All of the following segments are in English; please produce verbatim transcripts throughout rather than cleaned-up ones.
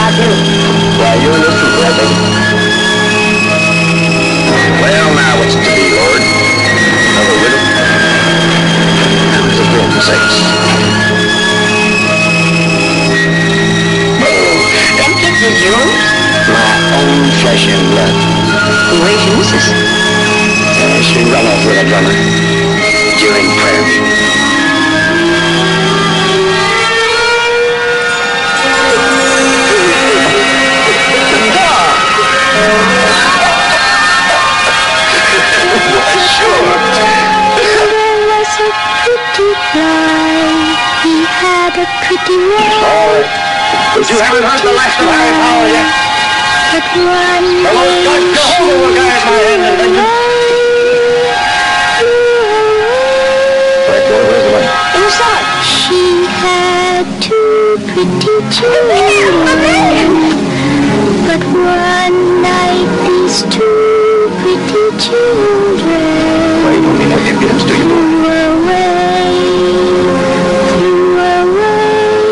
I do? Why, you're in this too, I think. Well, now what's it to be, Lord? Another widow? How does it feel for sakes? Oh, Them kids is yours? my own flesh and blood. Where's your missus? Uh, she run off with a drummer during prayer meeting. He had a pretty wife. All right. But you haven't heard the last of Harry Powell yet. But one Come on, God, go home with one guy at my hand and then you... Right, boy, where's the money? Inside. She had two pretty children. But one night these two pretty children Why, you don't need no impudence, do you, boy? flew away, flew away.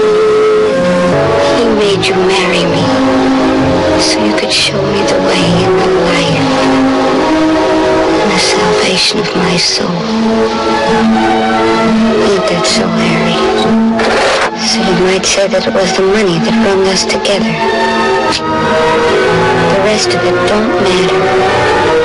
He made you marry me so you could show me the way and the life and the salvation of my soul. He did so, Harry. So you might say that it was the money that brought us together. The rest of it don't matter.